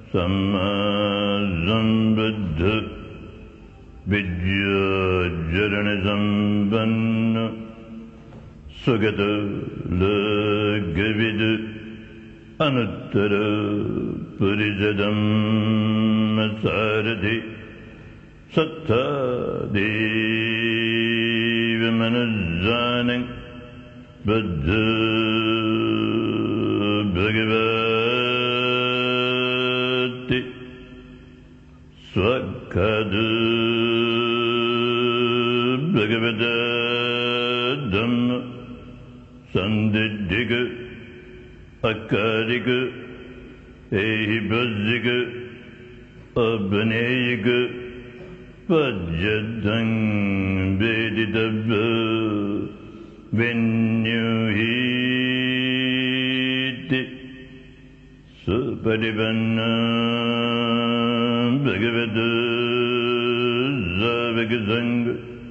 सम्मासंबद्ध विद्याचरण संपन्न सुगत लोकविद अनुत्तर पुरुषधम्म सारथि सत्तादेव मनस्जानं बुद्ध भगवति स्वखद भगवत धम्म संदिग्ध अकारिक एहिबज्जिक अबनेयिक पज्जदं वेदितव्य विन्युहीति सुपरिपन्न भगवत सावक संग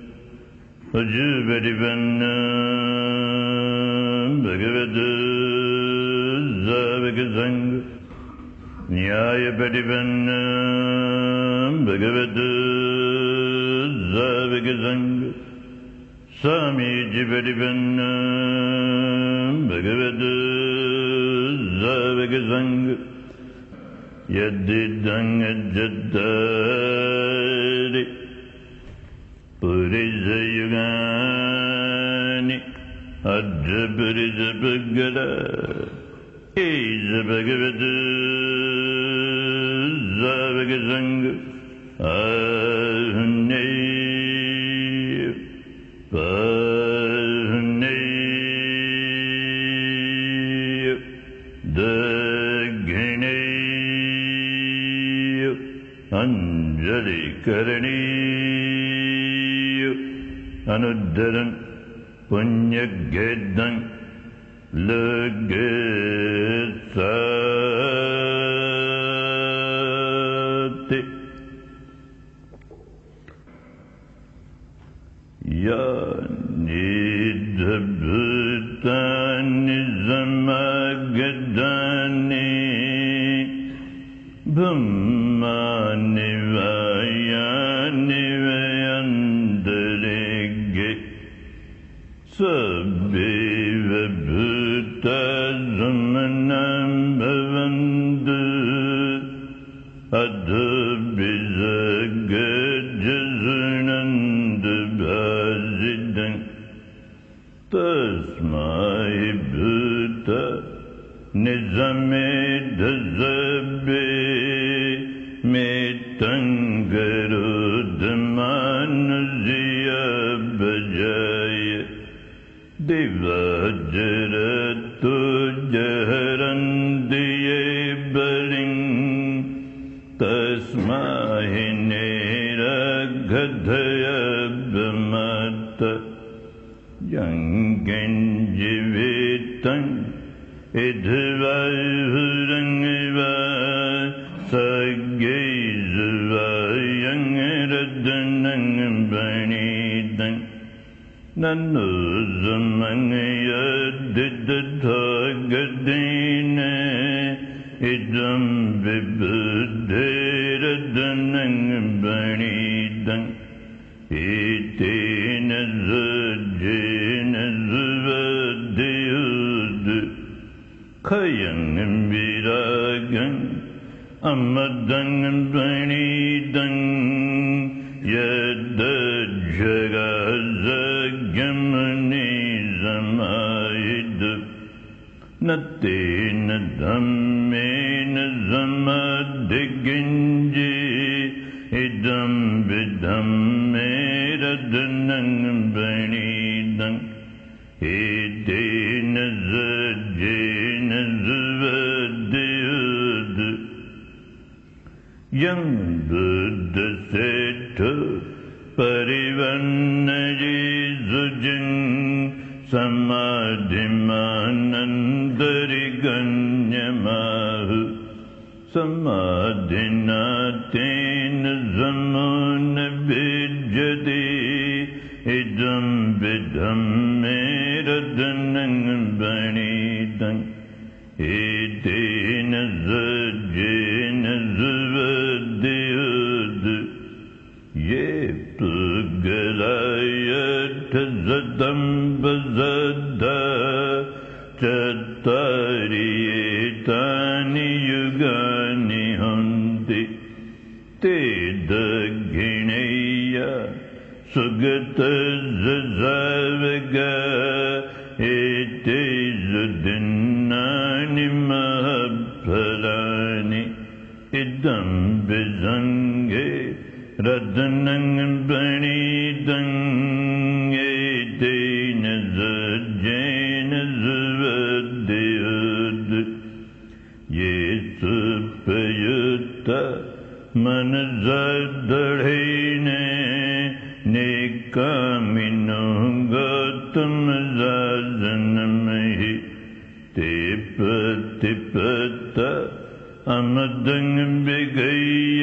अजुपरिपन्न भगवत सावक संग न्याय परिपन्न भगवत सावक संग सामीजी परिपन्न भगवत सावक संग यद्दिदं अज्जद्दारि पुरिसयुगानि अज्जपुरिसपुग्गला एष भगवत सावक संग आहुन्नेय पाहुन्नेय दक्षिणेय अंजलि करणीय अनुद्धरन् पुण्यगेदं लगेत्साति यानिधभूतानि समागतानि ब्रह्माणि वायानि वयन्तरिक्षे सभेव भूता सुमनं भवन्तु अधो विसर्गजसुनन्तु भासितं तस्मै भूत निजमेधसभे मेतं करोतमानुष्य भजाय दिवाजरतो जहरन्ति ये बलिं तस्मै निरगधयब्रमत यं किञ्जीवितं इद्वाहुरङ्गिवा सज्ञैर्जुवायं रदनं प्रणीतं नन्नु समङ्गयदिदधागदेन इदं विबुद्धैरदनं प्रणीतं एतेन सज्जेन सुवद्युद् खयं विरागं अमदं प्रणीतं यद्जगज्जगमुनिसमाहित न तेन धम्मेन समधिगञ्जे इदं विधम्मेरदनं प्रणीतं एतेन सज्जेन सुवद्युद् यं बुद्धसेठो परिवन्नये सुजं समाधिमानन्दरिगण्यमाहु समाधिना तेन समो न विद्यते इदं विधम्मेरदनं प्रणीतं एतेन सज्जेन युगानि युगानि हन्ति ते दक्षिणेय सुगतजजावगा एते दिन्नानि महफलानि इदं विजङ्गे रत्नं प्रणीतं एतेन सज्जेन सुवद्युत् ये सुप्रयुक्त मनसा दृढेन नेकामिनो गौतमसाधनमहि ते प्रतिपत्त अमदं विगह्य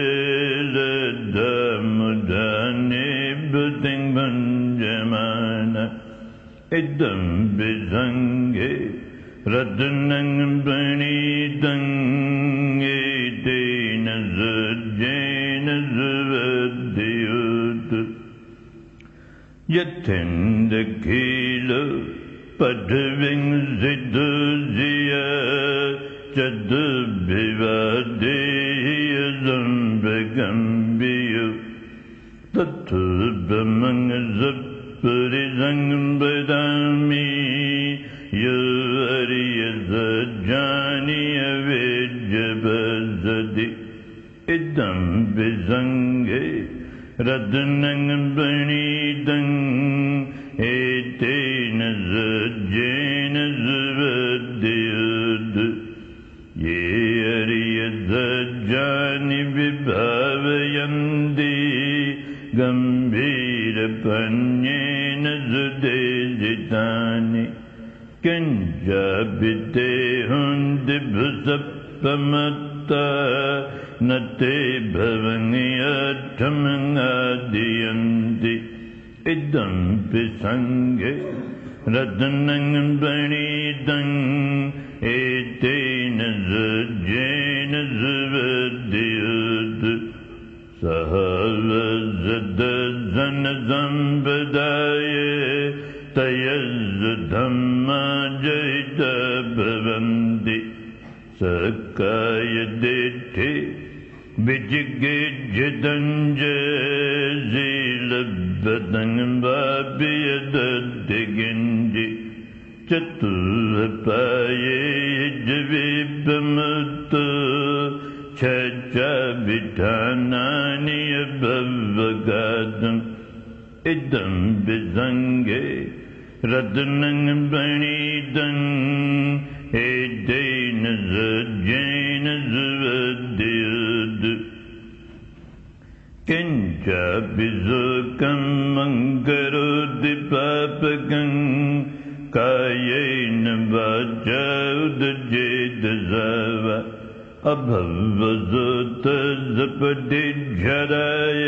लब्धमुदाने बुद्धिं भञ्जमान इदं विजङ्गे रत्नं प्रणीतं एतेन सज्जेन सुवद्युत् यथेन्दखिल पृथिवीं सिद्धुजिया चतुर्विवादेयसंभगम्बियो तत्तु ब्रह्मं सत्पुरुषं वदामि यो हरियसज्जानि अवेद्यपसति इदं विजङ्गे रत्नं प्रणीतं एतेन सज्जेन सुवद्युत् ये हरियसज्जानि विभावयन्ति गम्भीरपण्येन सुदेशितानि किञ्चाभिदेहन्ति भुसप्पमत्ता न ते भवन्यर्थमङ्गादियन्ति इदं विसङ्गे रत्नं प्रणीतं एतेन सज्जेन सुवद्युत् सह वसदधनसम्पदाय तयस्धम्मा जयिता भवन्ति सकायदिष्ठि विजिगीषितं शीलबद्धं वापि यदधिकिञ्चि चतुर्पाये जविपमुत्तो छाविधानानि अभवगातम् इदं विजङ्गे रत्नं प्रणीतं एतेन सज्जेन सुवद्युत् किञ्चापि सुखं करोति पापकं कायेन वाचा उदचेतसा वा अभवसुतसपटिझराय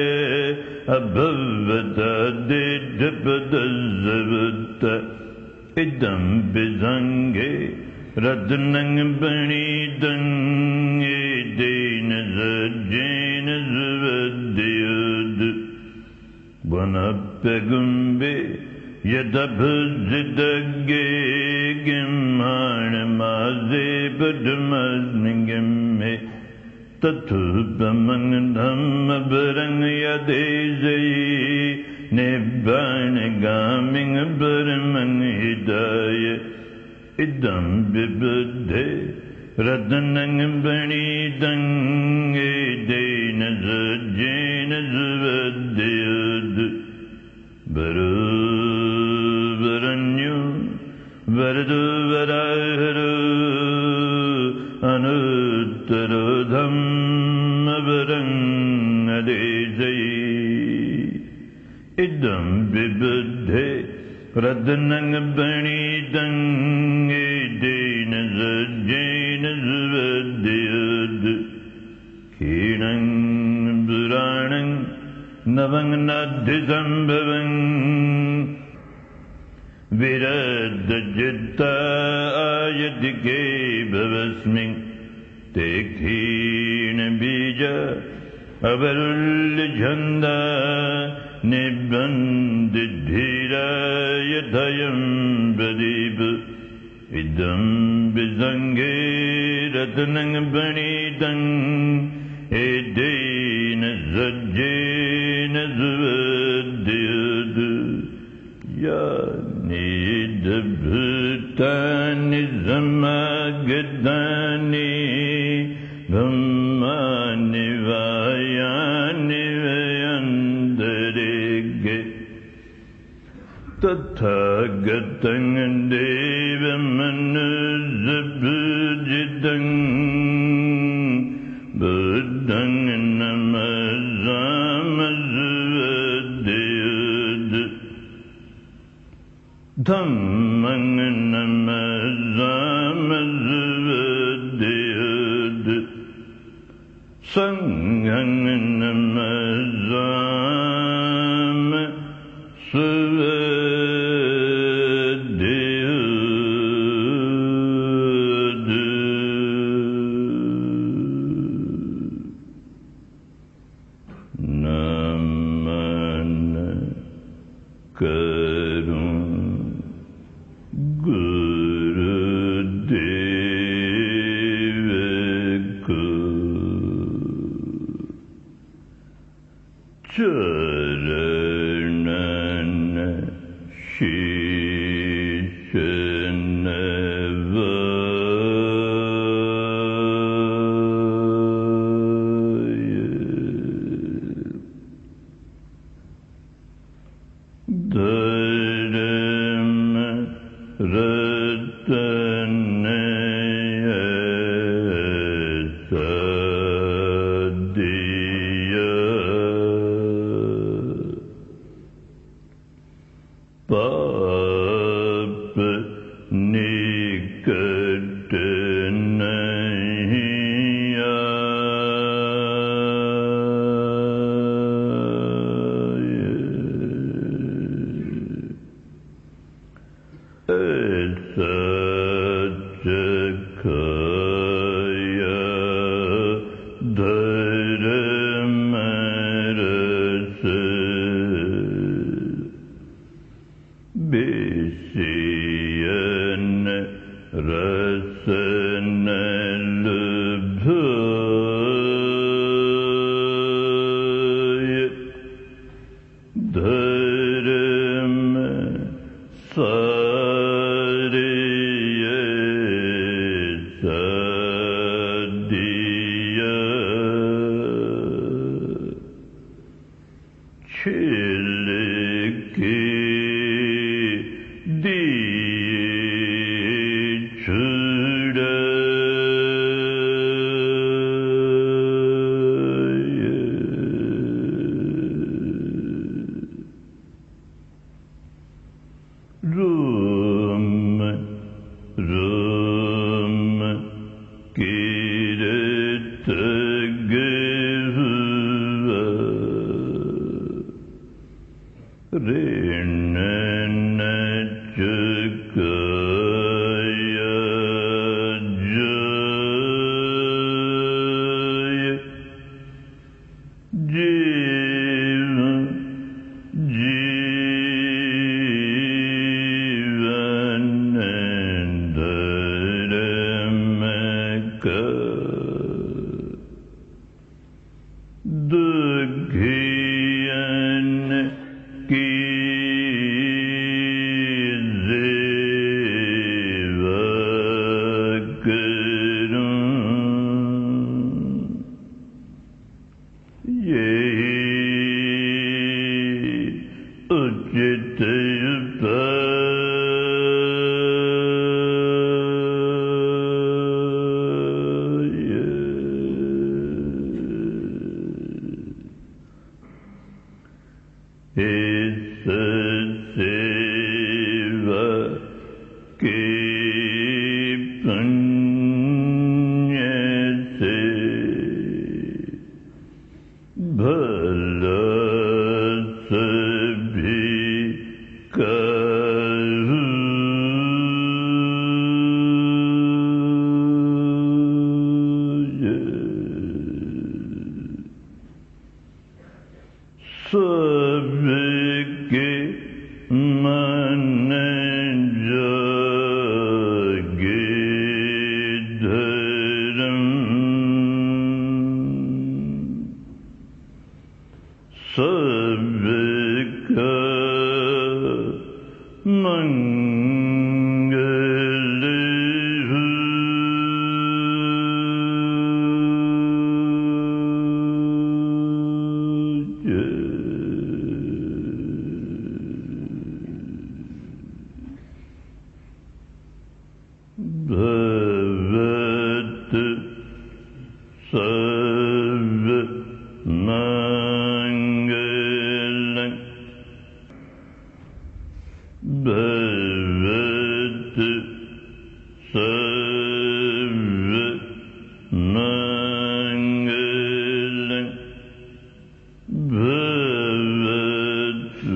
अभवतादिढपदसवत्त इदं विजङ्गे रत्नं प्रणीतं एतेन सज्जेन सुवद्युत् वनप्यगुम्बे यदभुजितज्ञे गिम्हाणमासे पठमस्मिन् गिम्हे तथोपमं धम्मपरं यदेशयि निब्बाणगामिं परमं हिताय इदं विबुद्धे रत्नं प्रणीतं एतेन सज्जेन सुवद्युत् वरण्यो वरदो वराहरो अनुत्तरो धम्मपरं अदेशयि इदं विबुद्धे रत्नं प्रणीतं एतेन सज्जेन सुवद्युत् क्षीणं पुराणं नवं नाद्धिसम्भवं विरद्धचित्तायतिके भवस्मिन् ते क्षीणबीज अवरुल्यछन्दा निबन्धिधीराय धयं Pradeep idam bizange ratnang banidang edena zajjena zvadyadu ya nidabhutani zamagadani Brahmani vayani vayandarige Tathagatang devamanuzabhujitang Buddhang namazamazvadyad Dhammang namazamazvadyad Sanghang namazamazvadyad Namana Karun Gurudevaka Charanana Dharma Ratanaya Sadhya Papa Nikatanaya Sajakaya Dharamarasa Besiyana Rasana Lubhaya Dharma Sariya Sadhya Chiliki Dichuda Rama Rama Kirata Geva Rinana Chakaya Jaya Jiva Jivanandaramaka Dughiyan Kizevakaram Yehi Ujjitayupaya Mangalam bhavatu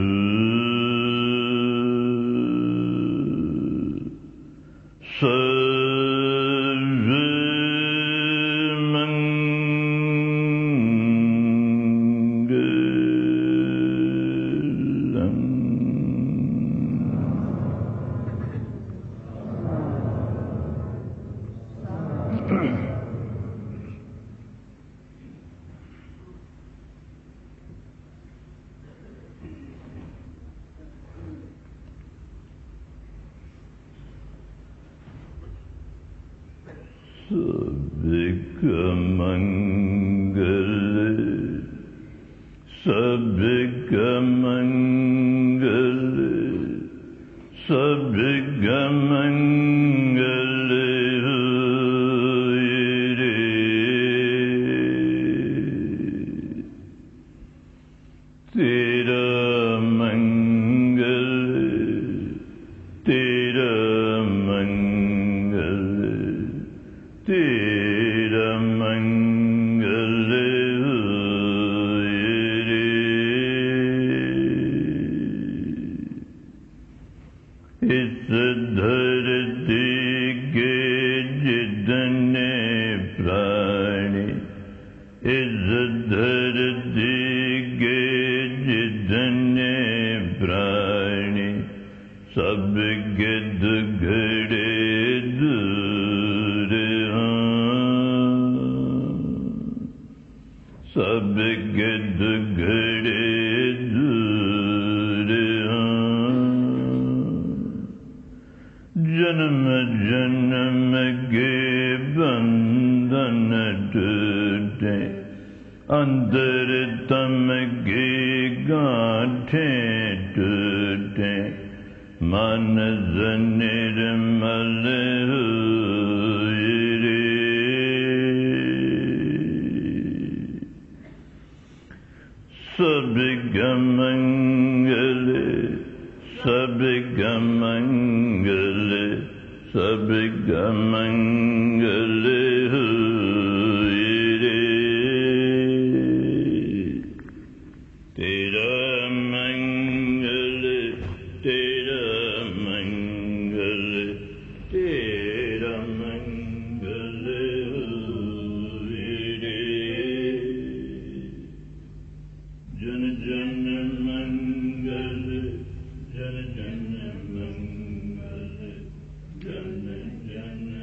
Jana